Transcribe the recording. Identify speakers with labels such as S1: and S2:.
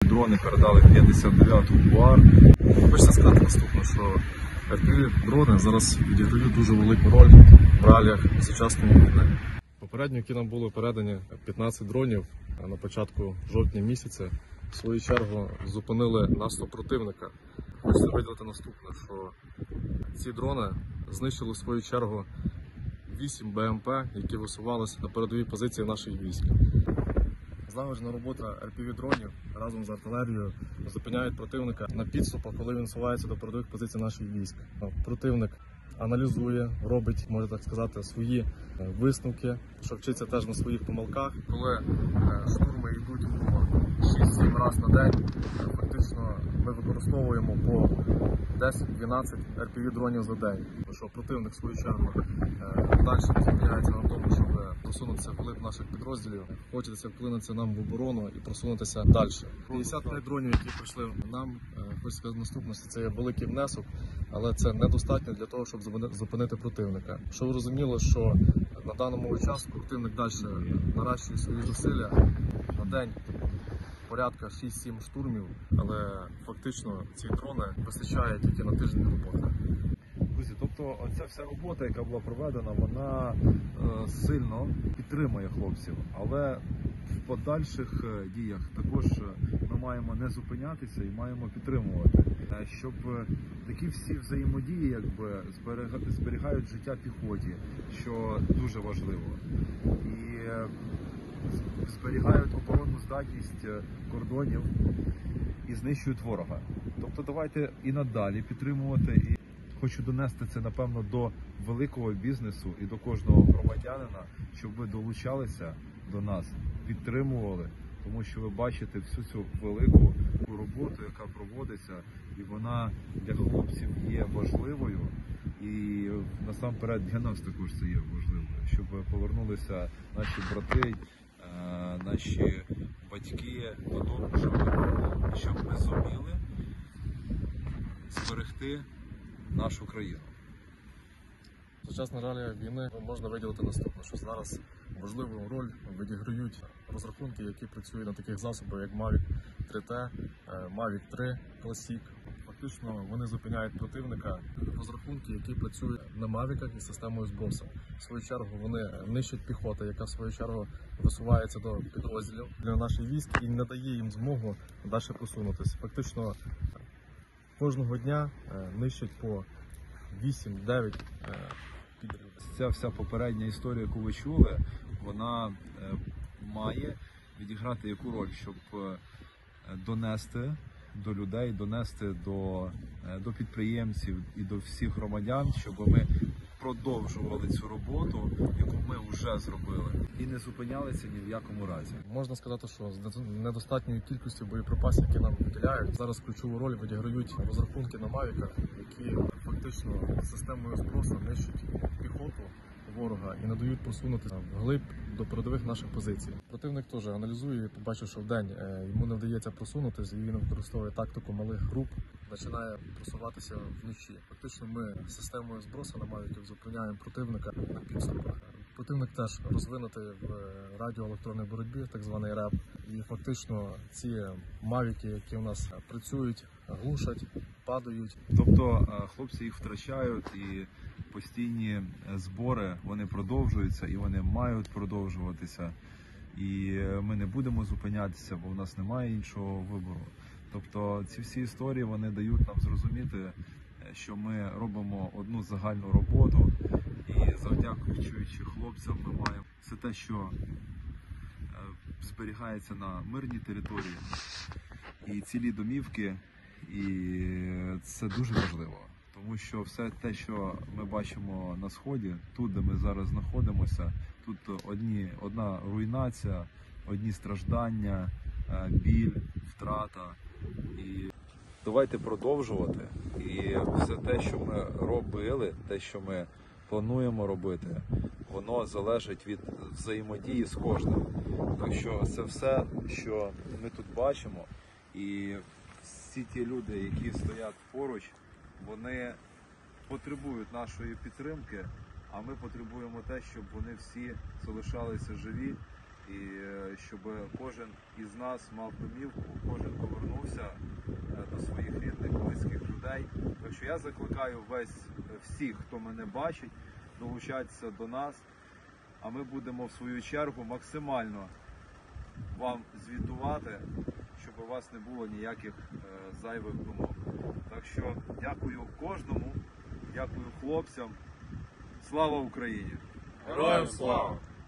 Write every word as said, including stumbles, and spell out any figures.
S1: дрони передали п'ятдесят дев'яту УАР. Хочеться сказати наступне, що еф пі ві-дрони зараз відіграють дуже велику роль в реаліях сучасної війни. Попередньо, які нам були передані п'ятнадцять дронів на початку жовтня місяця, в свою чергу зупинили наступ противника. Хочеться виділити наступне, що ці дрони знищили в свою чергу вісім Б М П, які висувалися на передові позиції наших військ. Злагоджена робота ар пі ві-дронів разом з артилерією зупиняють противника на підступах, коли він сувається до передових позицій наших військ. Противник аналізує, робить, можна так сказати, свої висновки, що вчиться теж на своїх помилках. Коли штурми йдуть шість-сім разів на день, фактично ми використовуємо по десять-дванадцять ар пі ві-дронів за день. Що противник, в свою чергу, далі зупиняється на тому, щоб просунутися вглиб наших підрозділів. Хочеться вклинитися нам в оборону і просунутися далі. п'ятдесят п'ять дронів, які прийшли нам, хочу сказати наступне, це є великий внесок, але це недостатньо для того, щоб зупинити противника. Що ви розуміли, що на даному участку противник далі наращує свої зусилля на день. Порядка шість-сім штурмів, але фактично ці дрони вистачає тільки на тиждень роботи.
S2: Друзі, тобто оця вся робота, яка була проведена, вона е, сильно підтримує хлопців, але в подальших діях також ми маємо не зупинятися і маємо підтримувати, щоб такі всі взаємодії якби зберігають життя піхоті, що дуже важливо. І зберігають оборонну здатність кордонів і знищують ворога. Тобто давайте і надалі підтримувати. І хочу донести це, напевно, до великого бізнесу і до кожного громадянина, щоб ви долучалися до нас, підтримували, тому що ви бачите всю цю велику роботу, яка проводиться, і вона для хлопців є важливою. І насамперед для нас також це є важливо, щоб повернулися наші брати, наші батьки додому, щоб, щоб ми зуміли зберегти нашу країну.
S1: Сучасна реалія війни можна виділити наступне, що зараз важливу роль відіграють розрахунки, які працюють на таких засобах, як Мавік три Т, Мавік три Classic. Фактично вони зупиняють противника. Розрахунки, які працюють на Мавіках із системою збросу. В свою чергу вони нищать піхоту, яка в свою чергу висувається до підрозділів для наших військ і не дає їм змогу далі просунутися. Фактично кожного дня нищать по вісім-дев'ять підрів.
S2: Ця вся попередня історія, яку ви чули, вона має відіграти яку роль, щоб донести до людей, донести до, до підприємців і до всіх громадян, щоб ми продовжували цю роботу, яку ми вже зробили, і не зупинялися ні в якому разі.
S1: Можна сказати, що з недостатньою кількістю боєприпасів, які нам виділяють, зараз ключову роль відіграють розрахунки на Мавіках, які фактично системою збросу нищать піхоту ворога і не дають просунутися вглиб до передових наших позицій. Противник теж аналізує і побачив, що вдень йому не вдається просунутися, і він використовує тактику малих груп, починає просуватися вночі. Фактично ми системою збросу на Мавіків зупиняємо противника на підступах. Противник теж розвинутий в радіоелектронній боротьбі, так званий РЕП. І фактично ці Мавіки, які у нас працюють, глушать, падають.
S2: Тобто хлопці їх втрачають, і постійні збори, вони продовжуються і вони мають продовжуватися. І ми не будемо зупинятися, бо в нас немає іншого вибору. Тобто ці всі історії, вони дають нам зрозуміти, що ми робимо одну загальну роботу, і завдячуючи хлопцям ми маємо все те, що зберігається на мирній території, і цілі домівки, і це дуже важливо. Тому що все те, що ми бачимо на Сході, тут, де ми зараз знаходимося, тут одні, одна руйнація, одні страждання, біль, втрата. І давайте продовжувати. І все те, що ми робили, те, що ми плануємо робити, воно залежить від взаємодії з кожним. Так що це все, що ми тут бачимо, і всі ті люди, які стоять поруч, вони потребують нашої підтримки, а ми потребуємо те, щоб вони всі залишалися живі, і щоб кожен із нас мав домівку, кожен повернувся. що я закликаю весь всіх, хто мене бачить, долучатися до нас, а ми будемо в свою чергу максимально вам звітувати, щоб у вас не було ніяких е, зайвих думок. Так що дякую кожному, дякую хлопцям. Слава Україні!
S1: Героям слава!